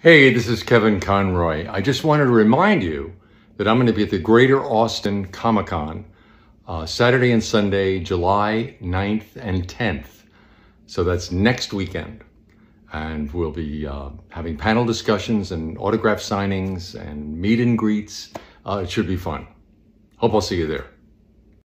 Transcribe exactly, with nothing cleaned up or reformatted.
Hey, this is Kevin Conroy. I just wanted to remind you that I'm going to be at the Greater Austin Comic-Con uh, Saturday and Sunday, July ninth and tenth. So that's next weekend. And we'll be uh, having panel discussions and autograph signings and meet and greets. Uh, it should be fun. Hope I'll see you there.